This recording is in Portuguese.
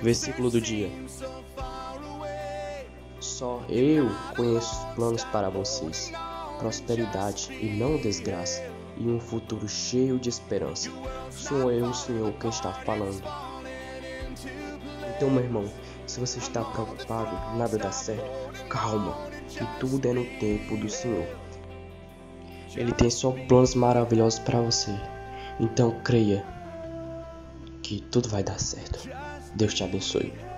Versículo do dia. Só eu conheço os planos para vocês, prosperidade e não desgraça, e um futuro cheio de esperança. Sou eu, o Senhor, que está falando. Então, meu irmão, se você está preocupado, nada dá certo, calma, que tudo é no tempo do Senhor. Ele tem só planos maravilhosos para você. Então creia que tudo vai dar certo. Deus te abençoe.